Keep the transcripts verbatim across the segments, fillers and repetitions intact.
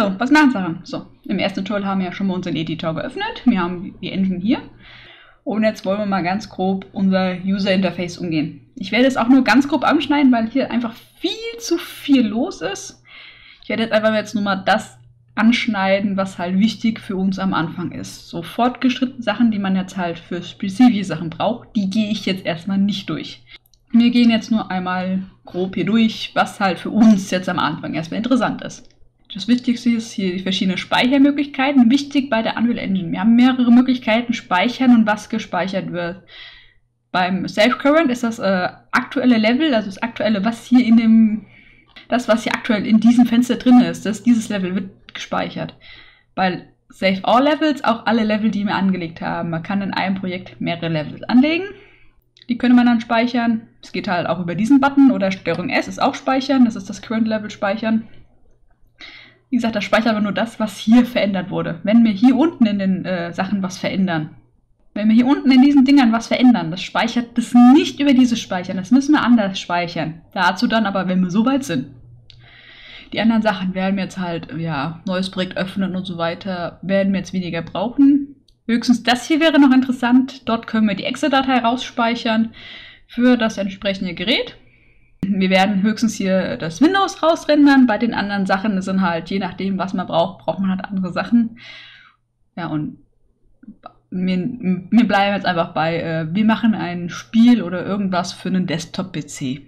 Also, was machen Sachen? So, im ersten Tutorial haben wir ja schon mal unseren Editor geöffnet. Wir haben die Engine hier. Und jetzt wollen wir mal ganz grob unser User Interface umgehen. Ich werde es auch nur ganz grob anschneiden, weil hier einfach viel zu viel los ist. Ich werde jetzt einfach jetzt nur mal das anschneiden, was halt wichtig für uns am Anfang ist. So fortgeschrittene Sachen, die man jetzt halt für spezifische Sachen braucht, die gehe ich jetzt erstmal nicht durch. Wir gehen jetzt nur einmal grob hier durch, was halt für uns jetzt am Anfang erstmal interessant ist. Das Wichtigste ist hier die verschiedenen Speichermöglichkeiten. Wichtig bei der Unreal Engine. Wir haben mehrere Möglichkeiten, speichern und was gespeichert wird. Beim Save Current ist das äh, aktuelle Level, also das aktuelle, was hier in dem, das was hier aktuell in diesem Fenster drin ist, das, dieses Level wird gespeichert. Bei Save All Levels auch alle Level, die wir angelegt haben. Man kann in einem Projekt mehrere Levels anlegen. Die könnte man dann speichern. Es geht halt auch über diesen Button oder Steuerung S ist auch speichern. Das ist das Current Level speichern. Wie gesagt, das speichert aber nur das, was hier verändert wurde. Wenn wir hier unten in den äh, Sachen was verändern, wenn wir hier unten in diesen Dingern was verändern, das speichert das nicht über dieses Speichern. Das müssen wir anders speichern. Dazu dann aber, wenn wir so weit sind. Die anderen Sachen werden wir jetzt halt, ja, neues Projekt öffnen und so weiter, werden wir jetzt weniger brauchen. Höchstens das hier wäre noch interessant. Dort können wir die Exe-Datei rausspeichern für das entsprechende Gerät. Wir werden höchstens hier das Windows rausrendern. Bei den anderen Sachen sind halt, je nachdem, was man braucht, braucht man halt andere Sachen. Ja, und wir, wir bleiben jetzt einfach bei, äh, wir machen ein Spiel oder irgendwas für einen Desktop-P C.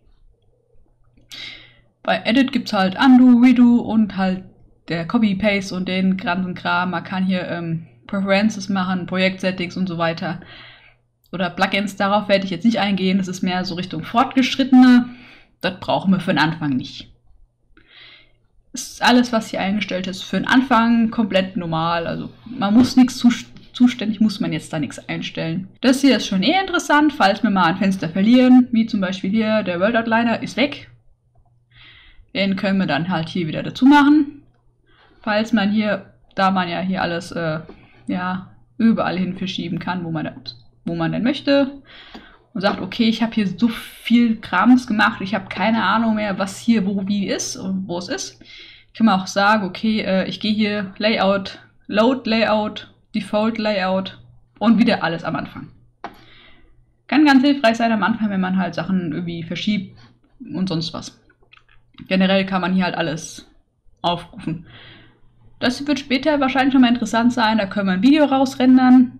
Bei Edit gibt es halt Undo, Redo und halt der Copy-Paste und den ganzen Kram. Man kann hier ähm, Preferences machen, Projektsettings und so weiter. Oder Plugins, darauf werde ich jetzt nicht eingehen. Das ist mehr so Richtung Fortgeschrittene. Das brauchen wir für den Anfang nicht. Das ist alles, was hier eingestellt ist, für den Anfang komplett normal. Also man muss nichts zu, zuständig, muss man jetzt da nichts einstellen. Das hier ist schon eher interessant, falls wir mal ein Fenster verlieren, wie zum Beispiel hier, der World Outliner ist weg. Den können wir dann halt hier wieder dazu machen. Falls man hier, da man ja hier alles äh, ja, überall hin verschieben kann, wo man, wo man denn möchte. Und sagt, okay, ich habe hier so viel Krams gemacht, ich habe keine Ahnung mehr, was hier wo wie ist und wo es ist. Ich kann man auch sagen, okay, äh, ich gehe hier Layout, Load Layout, Default Layout und wieder alles am Anfang. Kann ganz hilfreich sein am Anfang, wenn man halt Sachen irgendwie verschiebt und sonst was. Generell kann man hier halt alles aufrufen. Das wird später wahrscheinlich nochmal interessant sein. Da können wir ein Video rausrendern.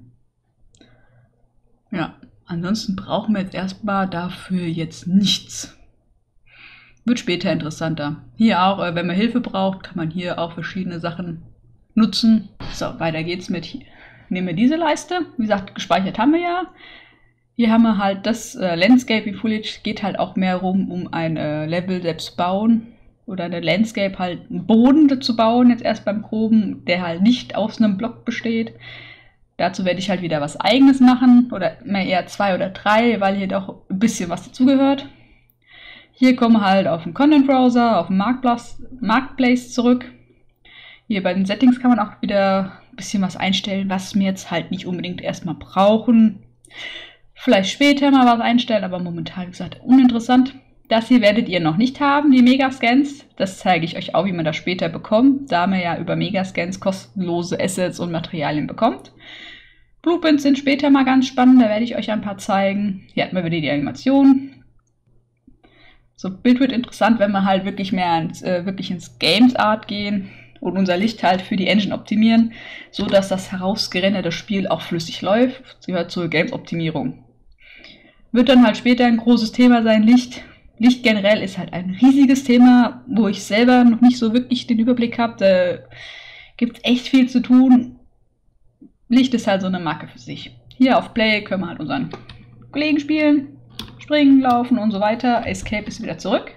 Ja, ansonsten brauchen wir jetzt erstmal dafür jetzt nichts. Wird später interessanter. Hier auch, wenn man Hilfe braucht, kann man hier auch verschiedene Sachen nutzen. So, weiter geht's mit hier. Nehmen wir diese Leiste. Wie gesagt, gespeichert haben wir ja. Hier haben wir halt das äh, Landscaping Foliage, geht halt auch mehr rum, um ein äh, Level selbst bauen oder eine Landscape halt einen Boden zu bauen, jetzt erst beim Groben, der halt nicht aus einem Block besteht. Dazu werde ich halt wieder was Eigenes machen oder mehr eher zwei oder drei, weil hier doch ein bisschen was dazugehört. Hier kommen wir halt auf den Content Browser, auf den Marketplace, Marketplace zurück. Hier bei den Settings kann man auch wieder ein bisschen was einstellen, was wir jetzt halt nicht unbedingt erstmal brauchen. Vielleicht später mal was einstellen, aber momentan, wie gesagt, uninteressant. Das hier werdet ihr noch nicht haben, die Megascans. Das zeige ich euch auch, wie man das später bekommt, da man ja über Megascans kostenlose Assets und Materialien bekommt. Blueprints sind später mal ganz spannend, da werde ich euch ein paar zeigen. Hier hat man wieder die Animation. So, Bild wird interessant, wenn wir halt wirklich mehr ins, äh, wirklich ins Games Art gehen und unser Licht halt für die Engine optimieren, so dass das herausgerenderte Spiel auch flüssig läuft. Das gehört zur Games-Optimierung. Wird dann halt später ein großes Thema sein, Licht. Licht generell ist halt ein riesiges Thema, wo ich selber noch nicht so wirklich den Überblick habe. Da gibt es echt viel zu tun. Licht ist halt so eine Marke für sich. Hier auf Play können wir halt unseren Kollegen spielen, springen, laufen und so weiter. Escape ist wieder zurück.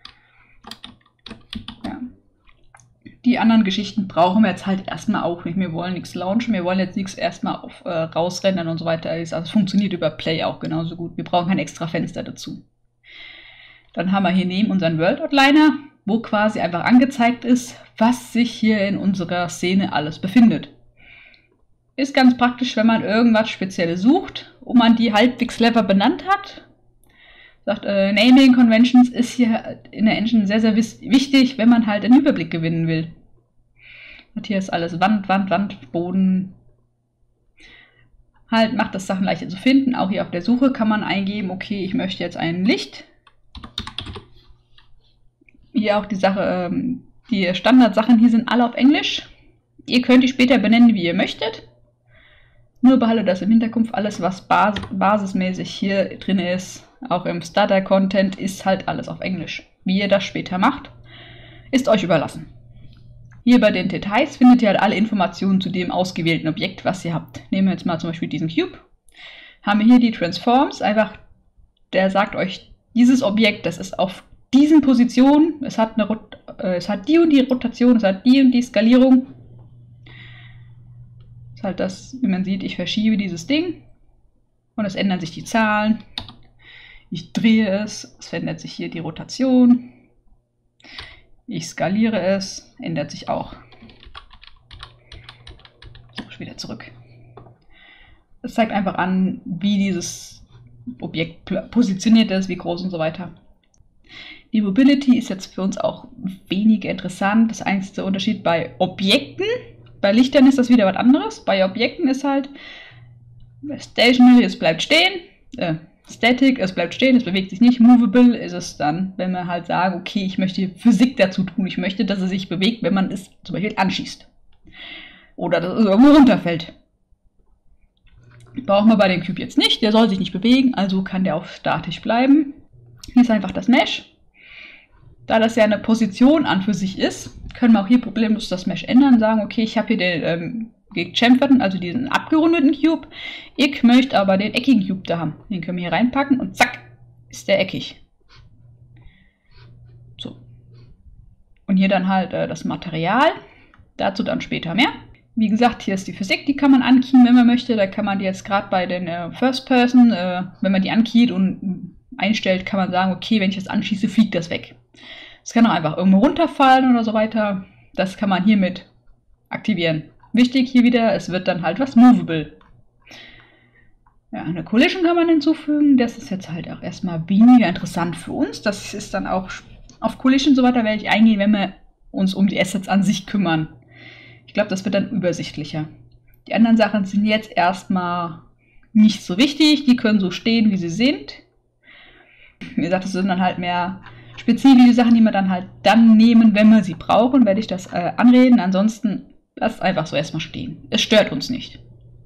Ja. Die anderen Geschichten brauchen wir jetzt halt erstmal auch nicht. Wir wollen nichts launchen, wir wollen jetzt nichts erstmal auf, äh, rausrennen und so weiter. Also es funktioniert über Play auch genauso gut. Wir brauchen kein extra Fenster dazu. Dann haben wir hier neben unseren World Outliner, wo quasi einfach angezeigt ist, was sich hier in unserer Szene alles befindet. Ist ganz praktisch, wenn man irgendwas Spezielles sucht und man die halbwegs clever benannt hat. Sagt, äh, Naming Conventions ist hier in der Engine sehr, sehr wichtig, wenn man halt einen Überblick gewinnen will. Und hier ist alles Wand, Wand, Wand, Boden. Halt macht das Sachen leichter zu finden. Auch hier auf der Suche kann man eingeben, okay, ich möchte jetzt ein Licht. Hier auch die Sache, ähm, die Standardsachen hier sind alle auf Englisch. Ihr könnt die später benennen, wie ihr möchtet. Nur behaltet das im Hinterkopf. Alles, was bas basismäßig hier drin ist, auch im Starter-Content, ist halt alles auf Englisch. Wie ihr das später macht, ist euch überlassen. Hier bei den Details findet ihr halt alle Informationen zu dem ausgewählten Objekt, was ihr habt. Nehmen wir jetzt mal zum Beispiel diesen Cube. Haben wir hier die Transforms. Einfach, der sagt euch, dieses Objekt, das ist auf diesen Positionen. Es hat, eine, äh, es hat die und die Rotation, es hat die und die Skalierung. Das ist halt das, wie man sieht, ich verschiebe dieses Ding. Und es ändern sich die Zahlen. Ich drehe es, es verändert sich hier die Rotation. Ich skaliere es, ändert sich auch. So, wieder zurück. Das zeigt einfach an, wie dieses Objekt positioniert ist, wie groß und so weiter. Die Mobility ist jetzt für uns auch weniger interessant. Das einzige Unterschied bei Objekten, bei Lichtern ist das wieder was anderes. Bei Objekten ist halt Stationary, es bleibt stehen. Äh, Static, es bleibt stehen, es bewegt sich nicht. Movable ist es dann, wenn wir halt sagen, okay, ich möchte Physik dazu tun. Ich möchte, dass es sich bewegt, wenn man es zum Beispiel anschießt. Oder dass es irgendwo runterfällt. Brauchen wir bei dem Cube jetzt nicht. Der soll sich nicht bewegen, also kann der auch statisch bleiben. Hier ist einfach das Mesh. Da das ja eine Position an für sich ist, können wir auch hier problemlos das Mesh ändern. Sagen, okay, ich habe hier den ähm, gechamferten, also diesen abgerundeten Cube. Ich möchte aber den eckigen Cube da haben. Den können wir hier reinpacken und zack, ist der eckig. So. Und hier dann halt äh, das Material. Dazu dann später mehr. Wie gesagt, hier ist die Physik, die kann man ankeyen, wenn man möchte. Da kann man die jetzt gerade bei den äh, First Person, äh, wenn man die ankeyt und einstellt, kann man sagen, okay, wenn ich das anschieße, fliegt das weg. Es kann auch einfach irgendwo runterfallen oder so weiter. Das kann man hiermit aktivieren. Wichtig hier wieder, es wird dann halt was Movable. Ja, eine Collision kann man hinzufügen. Das ist jetzt halt auch erstmal weniger interessant für uns. Das ist dann auch auf Collision und so weiter werde ich eingehen, wenn wir uns um die Assets an sich kümmern. Ich glaube, das wird dann übersichtlicher. Die anderen Sachen sind jetzt erstmal nicht so wichtig. Die können so stehen, wie sie sind. Wie gesagt, das sind dann halt mehr spezifische Sachen, die wir dann halt dann nehmen, wenn wir sie brauchen, werde ich das äh, anreden. Ansonsten lasst einfach so erstmal stehen. Es stört uns nicht.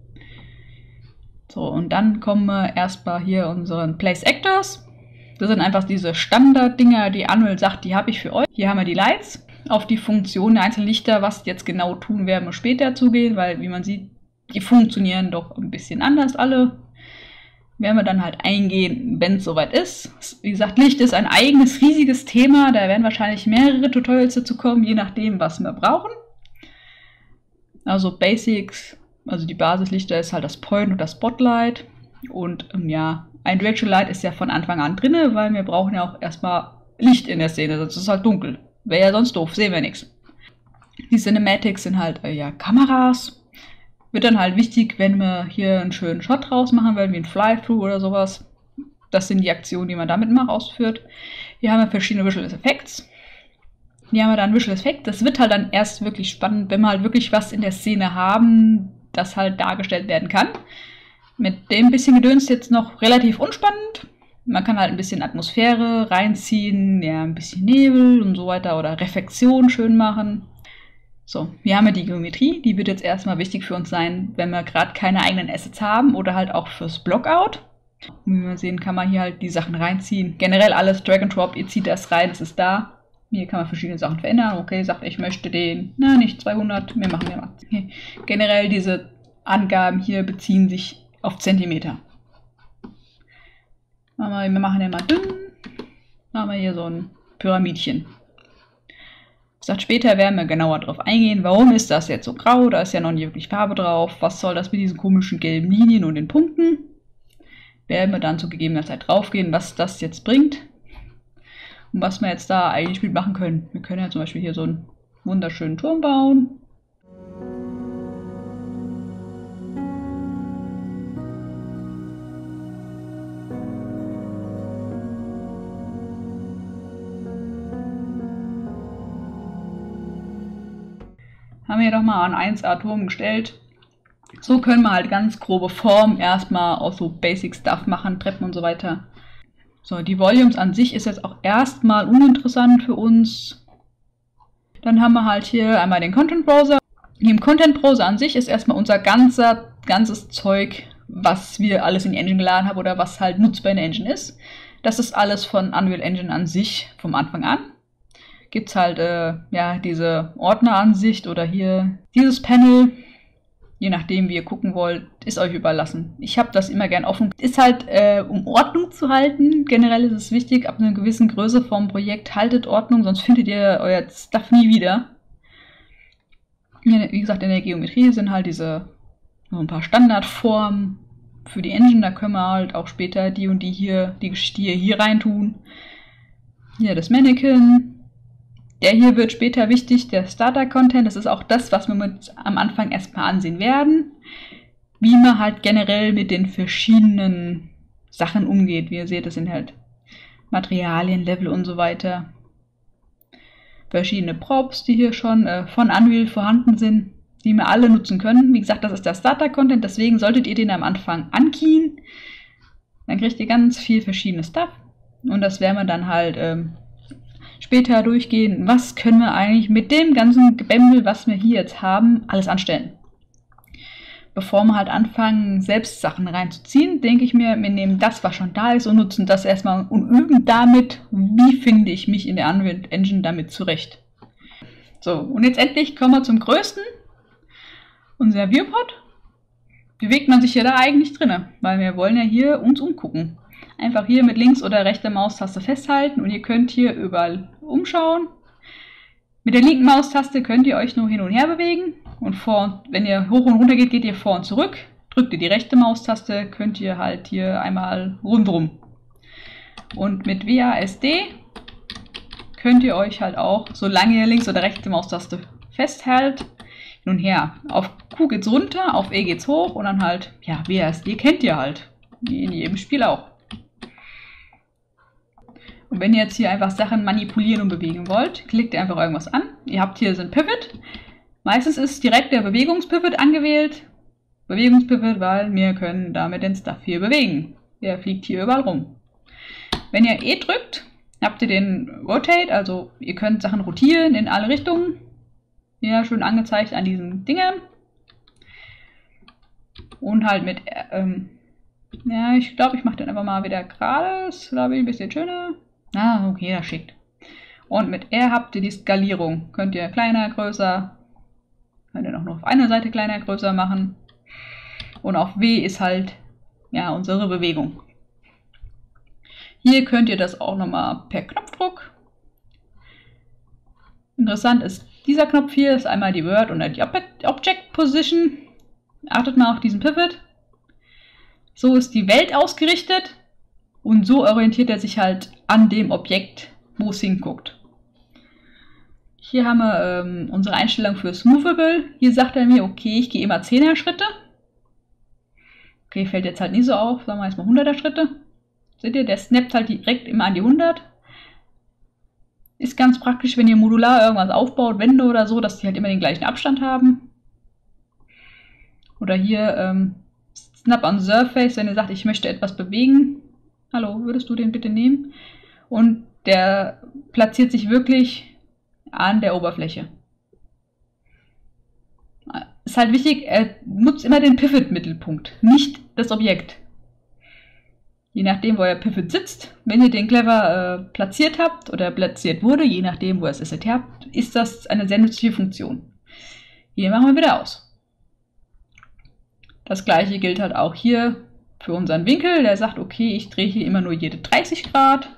So, und dann kommen wir erstmal hier unseren Place Actors. Das sind einfach diese Standard-Dinger, die Unreal sagt, die habe ich für euch. Hier haben wir die Lights. Auf die Funktion der einzelnen Lichter, was die jetzt genau tun, werden wir später zugehen, weil, wie man sieht, die funktionieren doch ein bisschen anders alle. Werden wir dann halt eingehen, wenn es soweit ist. Wie gesagt, Licht ist ein eigenes, riesiges Thema. Da werden wahrscheinlich mehrere Tutorials dazu kommen, je nachdem, was wir brauchen. Also Basics, also die Basislichter ist halt das Point und das Spotlight. Und ähm, ja, ein Directional Light ist ja von Anfang an drin, weil wir brauchen ja auch erstmal Licht in der Szene, sonst ist es halt dunkel. Wäre ja sonst doof, sehen wir nichts. Die Cinematics sind halt äh, ja Kameras. Wird dann halt wichtig, wenn wir hier einen schönen Shot draus machen wollen, wie ein Fly-Through oder sowas. Das sind die Aktionen, die man damit mal ausführt. Hier haben wir verschiedene Visual Effects. Hier haben wir dann Visual Effect. Das wird halt dann erst wirklich spannend, wenn wir halt wirklich was in der Szene haben, das halt dargestellt werden kann. Mit dem bisschen Gedöns jetzt noch relativ unspannend. Man kann halt ein bisschen Atmosphäre reinziehen, ja, ein bisschen Nebel und so weiter oder Reflexion schön machen. So, hier haben wir die Geometrie, die wird jetzt erstmal wichtig für uns sein, wenn wir gerade keine eigenen Assets haben oder halt auch fürs Blockout. Und wie wir sehen, kann man hier halt die Sachen reinziehen. Generell alles Drag and Drop, ihr zieht das rein, es ist da. Hier kann man verschiedene Sachen verändern. Okay, sagt, ich möchte den, na nicht zweihundert, wir machen wir mal. Okay. Generell diese Angaben hier beziehen sich auf Zentimeter. Wir machen den mal dünn, machen wir hier so ein Pyramidchen. Sagt, später werden wir genauer drauf eingehen, warum ist das jetzt so grau, da ist ja noch nicht wirklich Farbe drauf, was soll das mit diesen komischen gelben Linien und den Punkten. Werden wir dann zu gegebener Zeit draufgehen, was das jetzt bringt und was wir jetzt da eigentlich mitmachen können. Wir können ja zum Beispiel hier so einen wunderschönen Turm bauen. Haben wir doch mal an eins A-Turm gestellt. So können wir halt ganz grobe Form erstmal auch so Basic Stuff machen, Treppen und so weiter. So, die Volumes an sich ist jetzt auch erstmal uninteressant für uns. Dann haben wir halt hier einmal den Content Browser. Hier im Content Browser an sich ist erstmal unser ganzer, ganzes Zeug, was wir alles in die Engine geladen haben oder was halt nutzbar in der Engine ist. Das ist alles von Unreal Engine an sich vom Anfang an. Gibt es halt äh, ja, diese Ordneransicht oder hier dieses Panel. Je nachdem, wie ihr gucken wollt, ist euch überlassen. Ich habe das immer gern offen. Ist halt, äh, um Ordnung zu halten. Generell ist es wichtig, ab einer gewissen Größe vom Projekt haltet Ordnung, sonst findet ihr euer Stuff nie wieder. Wie gesagt, in der Geometrie sind halt diese so ein paar Standardformen für die Engine. Da können wir halt auch später die und die hier, die Geschichte hier rein tun. Hier das Mannequin. Der hier wird später wichtig, der Starter-Content. Das ist auch das, was wir mit am Anfang erstmal ansehen werden. Wie man halt generell mit den verschiedenen Sachen umgeht. Wie ihr seht, das sind halt Materialien, Level und so weiter. Verschiedene Props, die hier schon äh, von Unreal vorhanden sind, die wir alle nutzen können. Wie gesagt, das ist der Starter-Content, deswegen solltet ihr den am Anfang ankeyden. Dann kriegt ihr ganz viel verschiedenes Stuff. Und das werden wir dann halt ähm, später durchgehen, was können wir eigentlich mit dem ganzen Gebämbel, was wir hier jetzt haben, alles anstellen. Bevor wir halt anfangen, selbst Sachen reinzuziehen, denke ich mir, wir nehmen das, was schon da ist und nutzen das erstmal und üben damit, wie finde ich mich in der Unreal Engine damit zurecht. So, und jetzt endlich kommen wir zum größten. Unser Viewport. Bewegt man sich ja da eigentlich drinne, weil wir wollen ja hier uns umgucken. Einfach hier mit links oder rechter Maustaste festhalten und ihr könnt hier überall umschauen. Mit der linken Maustaste könnt ihr euch nur hin und her bewegen und vor, wenn ihr hoch und runter geht, geht ihr vor und zurück. Drückt ihr die rechte Maustaste, könnt ihr halt hier einmal rundrum. Und mit W A S D könnt ihr euch halt auch, solange ihr links oder rechte Maustaste festhält, hin und her. Auf Q geht's runter, auf E geht's hoch und dann halt, ja, W A S D kennt ihr halt. Wie in jedem Spiel auch. Und wenn ihr jetzt hier einfach Sachen manipulieren und bewegen wollt, klickt ihr einfach irgendwas an. Ihr habt hier so ein Pivot. Meistens ist direkt der Bewegungspivot angewählt. Bewegungspivot, weil wir können damit den Stuff hier bewegen. Der fliegt hier überall rum. Wenn ihr E drückt, habt ihr den Rotate, also ihr könnt Sachen rotieren in alle Richtungen. Hier schön angezeigt an diesen Dingern. Und halt mit, ähm, ja, ich glaube, ich mache den einfach mal wieder gerade. Das glaube ich ein bisschen schöner. Ah, okay, das schickt. Und mit R habt ihr die Skalierung. Könnt ihr kleiner, größer, könnt ihr auch nur auf einer Seite kleiner, größer machen. Und auf W ist halt, ja, unsere Bewegung. Hier könnt ihr das auch nochmal per Knopfdruck. Interessant ist dieser Knopf hier, ist einmal die Word und die Object Position. Achtet mal auf diesen Pivot. So ist die Welt ausgerichtet. Und so orientiert er sich halt an dem Objekt, wo es hinguckt. Hier haben wir ähm, unsere Einstellung fürs Movable. Hier sagt er mir, okay, ich gehe immer zehner Schritte. Okay, fällt jetzt halt nicht so auf, sagen wir jetzt mal hunderter Schritte. Seht ihr, der snappt halt direkt immer an die hundert. Ist ganz praktisch, wenn ihr modular irgendwas aufbaut, Wände oder so, dass die halt immer den gleichen Abstand haben. Oder hier ähm, Snap on Surface, wenn ihr sagt, ich möchte etwas bewegen. Hallo, würdest du den bitte nehmen? Und der platziert sich wirklich an der Oberfläche. Ist halt wichtig, er nutzt immer den Pivot-Mittelpunkt, nicht das Objekt. Je nachdem, wo euer Pivot sitzt, wenn ihr den clever äh, platziert habt oder platziert wurde, je nachdem, wo ihr es Asset habt, ist das eine sehr nützliche Funktion. Hier machen wir wieder aus. Das gleiche gilt halt auch hier für unseren Winkel. Der sagt, okay, ich drehe hier immer nur jede dreißig Grad.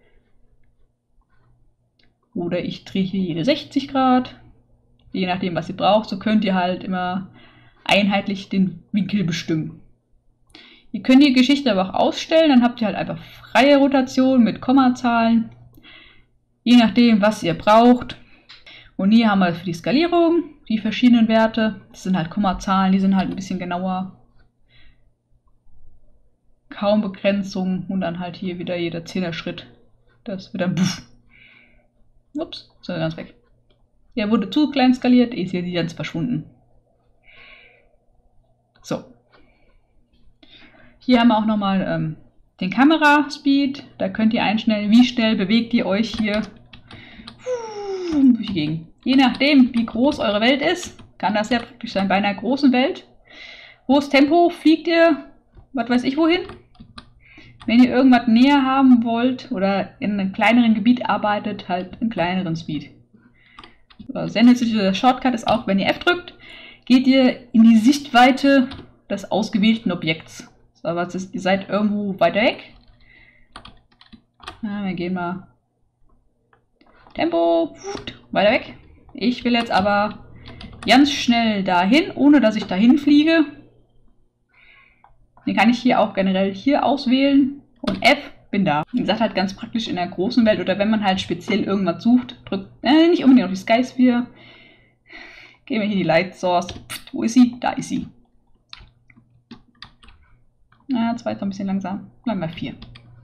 Oder ich drehe hier jede sechzig Grad. Je nachdem, was ihr braucht, so könnt ihr halt immer einheitlich den Winkel bestimmen. Ihr könnt die Geschichte aber auch ausstellen, dann habt ihr halt einfach freie Rotation mit Kommazahlen. Je nachdem, was ihr braucht. Und hier haben wir für die Skalierung die verschiedenen Werte. Das sind halt Kommazahlen, die sind halt ein bisschen genauer. Kaum Begrenzung und dann halt hier wieder jeder zehner Schritt. Das wird dann buff. Ups, so ganz weg. Er wurde zu klein skaliert, ist hier ganz verschwunden. So. Hier haben wir auch nochmal ähm, den Kameraspeed. Da könnt ihr einstellen, wie schnell bewegt ihr euch hier durch die Gegend. Je nachdem, wie groß eure Welt ist, kann das ja praktisch sein bei einer großen Welt. Hohes Tempo, fliegt ihr, was weiß ich wohin. Wenn ihr irgendwas näher haben wollt oder in einem kleineren Gebiet arbeitet, halt einen kleineren Speed. So, sendet sich der Shortcut ist auch, wenn ihr F drückt, geht ihr in die Sichtweite des ausgewählten Objekts. So, was ist, ihr seid irgendwo weiter weg. Ja, wir gehen mal Tempo, weiter weg. Ich will jetzt aber ganz schnell dahin, ohne dass ich dahin fliege. Den kann ich hier auch generell hier auswählen und F, bin da. Wie gesagt, halt ganz praktisch in der großen Welt oder wenn man halt speziell irgendwas sucht, drückt, äh, nicht unbedingt auf die Sky Sphere. Gehen wir hier die Light Source. Pft, wo ist sie? Da ist sie. Na, zwei ist ein bisschen langsam. Bleiben wir vier.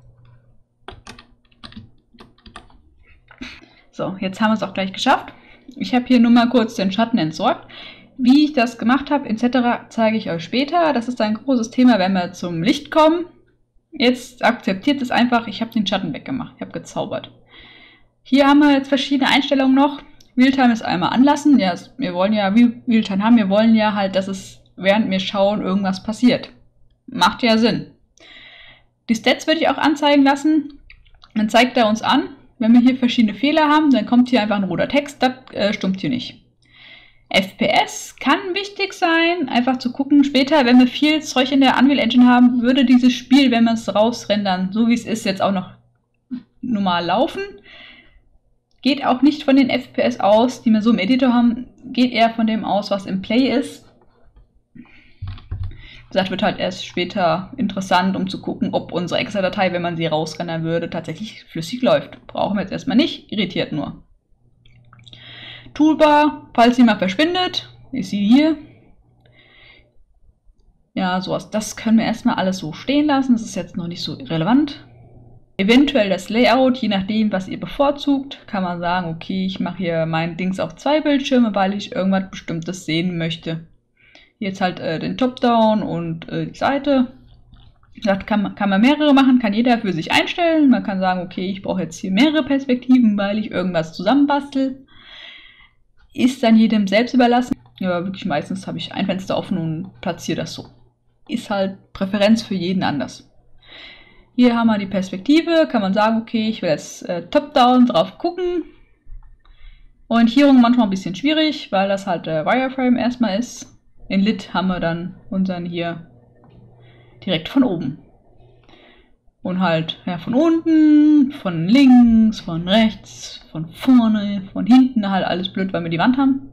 So, jetzt haben wir es auch gleich geschafft. Ich habe hier nur mal kurz den Schatten entsorgt. Wie ich das gemacht habe, et cetera zeige ich euch später. Das ist ein großes Thema, wenn wir zum Licht kommen. Jetzt akzeptiert es einfach, ich habe den Schatten weggemacht. Ich habe gezaubert. Hier haben wir jetzt verschiedene Einstellungen noch. Realtime ist einmal anlassen. Ja, wir wollen ja Realtime haben. Wir wollen ja halt, dass es während wir schauen irgendwas passiert. Macht ja Sinn. Die Stats würde ich auch anzeigen lassen. Dann zeigt er uns an, wenn wir hier verschiedene Fehler haben, dann kommt hier einfach ein roter Text. Das äh, stimmt hier nicht. F P S kann wichtig sein, einfach zu gucken, später, wenn wir viel Zeug in der Unreal Engine haben, würde dieses Spiel, wenn wir es rausrendern, so wie es ist, jetzt auch noch normal laufen. Geht auch nicht von den F P S aus, die wir so im Editor haben, geht eher von dem aus, was im Play ist. Wie gesagt, wird halt erst später interessant, um zu gucken, ob unsere Exa-Datei, wenn man sie rausrendern würde, tatsächlich flüssig läuft. Brauchen wir jetzt erstmal nicht, irritiert nur. Toolbar, falls sie mal verschwindet, ist sie hier. Ja, sowas. Das können wir erstmal alles so stehen lassen. Das ist jetzt noch nicht so relevant. Eventuell das Layout, je nachdem, was ihr bevorzugt, kann man sagen, okay, ich mache hier mein Dings auf zwei Bildschirme, weil ich irgendwas Bestimmtes sehen möchte. Jetzt halt äh, den Top-Down und äh, die Seite. Das kann man, kann man mehrere machen, kann jeder für sich einstellen. Man kann sagen, okay, ich brauche jetzt hier mehrere Perspektiven, weil ich irgendwas zusammenbastel. Ist dann jedem selbst überlassen. Ja, wirklich meistens habe ich ein Fenster offen und platziere das so. Ist halt Präferenz für jeden anders. Hier haben wir die Perspektive, kann man sagen, okay, ich will jetzt äh, Top-Down drauf gucken. Orientierung manchmal ein bisschen schwierig, weil das halt der Wireframe erstmal ist. In Lit haben wir dann unseren hier direkt von oben. Und halt ja, von unten, von links, von rechts, von vorne, von hinten, halt alles blöd, weil wir die Wand haben.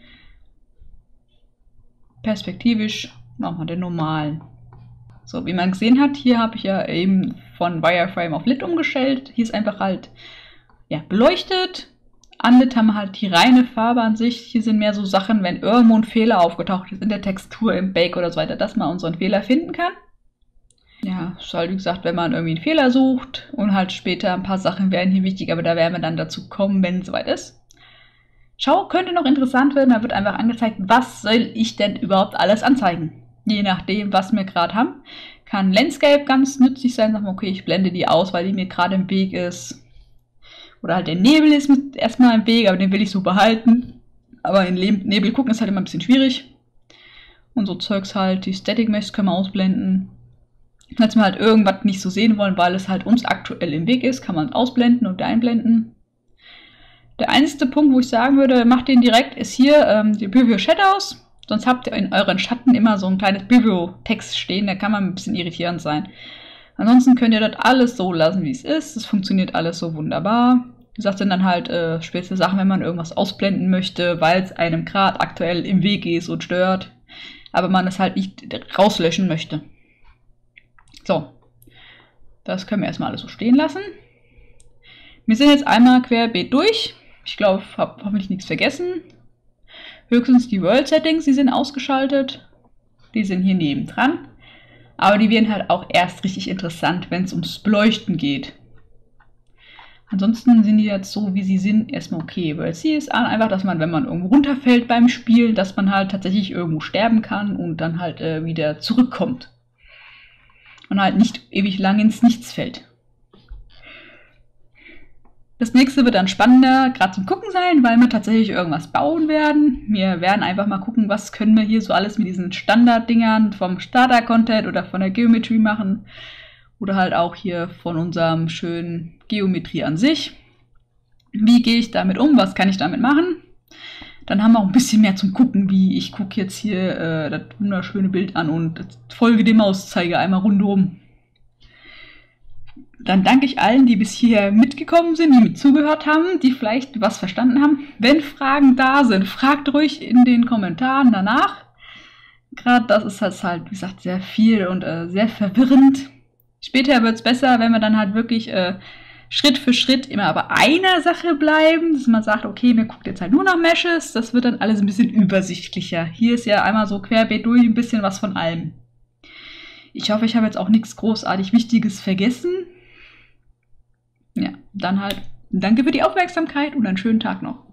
Perspektivisch machen wir den normalen. So, wie man gesehen hat, hier habe ich ja eben von Wireframe auf Lit umgestellt. Hier ist einfach halt ja, beleuchtet. An Lit haben wir halt die reine Farbe an sich. Hier sind mehr so Sachen, wenn irgendwo ein Fehler aufgetaucht ist in der Textur, im Bake oder so weiter, dass man unseren Fehler finden kann. Ja, ist halt wie gesagt, wenn man irgendwie einen Fehler sucht und halt später ein paar Sachen werden hier wichtig, aber da werden wir dann dazu kommen, wenn es soweit ist. Schau, könnte noch interessant werden, da wird einfach angezeigt, was soll ich denn überhaupt alles anzeigen. Je nachdem, was wir gerade haben. Kann Landscape ganz nützlich sein, sagen wir, okay, ich blende die aus, weil die mir gerade im Weg ist. Oder halt der Nebel ist mit erstmal im Weg, aber den will ich so behalten. Aber in Nebel gucken ist halt immer ein bisschen schwierig. Und so Zeugs halt, die Static Mesh können wir ausblenden. Falls wir halt irgendwas nicht so sehen wollen, weil es halt uns aktuell im Weg ist, kann man ausblenden und einblenden. Der einzige Punkt, wo ich sagen würde, macht den direkt, ist hier ähm, die Preview Shadows. Sonst habt ihr in euren Schatten immer so ein kleines Preview-Text stehen, da kann man ein bisschen irritierend sein. Ansonsten könnt ihr das alles so lassen, wie es ist. Es funktioniert alles so wunderbar. Wie gesagt, sind dann halt äh, spezielle Sachen, wenn man irgendwas ausblenden möchte, weil es einem gerade aktuell im Weg ist und stört. Aber man es halt nicht rauslöschen möchte. So, das können wir erstmal alles so stehen lassen. Wir sind jetzt einmal querbeet durch. Ich glaube, ich habe hoffentlich nichts vergessen. Höchstens die World Settings, die sind ausgeschaltet. Die sind hier nebendran. Aber die werden halt auch erst richtig interessant, wenn es ums Beleuchten geht. Ansonsten sind die jetzt so, wie sie sind, erstmal okay. Weil sie ist einfach, dass man, wenn man irgendwo runterfällt beim Spiel, dass man halt tatsächlich irgendwo sterben kann und dann halt äh, wieder zurückkommt. Und halt nicht ewig lang ins Nichts fällt. Das nächste wird dann spannender, gerade zum Gucken sein, weil wir tatsächlich irgendwas bauen werden. Wir werden einfach mal gucken, was können wir hier so alles mit diesen Standarddingern vom Starter-Content oder von der Geometrie machen. Oder halt auch hier von unserem schönen Geometrie an sich. Wie gehe ich damit um? Was kann ich damit machen? Dann haben wir auch ein bisschen mehr zum Gucken, wie ich gucke jetzt hier äh, das wunderschöne Bild an und folge dem Mauszeiger einmal rundherum. Dann danke ich allen, die bis hier mitgekommen sind, die mit zugehört haben, die vielleicht was verstanden haben. Wenn Fragen da sind, fragt ruhig in den Kommentaren danach. Gerade das ist das halt, wie gesagt, sehr viel und äh, sehr verwirrend. Später wird es besser, wenn wir dann halt wirklich äh, Schritt für Schritt immer bei einer Sache bleiben, dass man sagt, okay, mir guckt jetzt halt nur nach Meshes, das wird dann alles ein bisschen übersichtlicher. Hier ist ja einmal so querbeet durch ein bisschen was von allem. Ich hoffe, ich habe jetzt auch nichts großartig Wichtiges vergessen. Ja, dann halt danke für die Aufmerksamkeit und einen schönen Tag noch.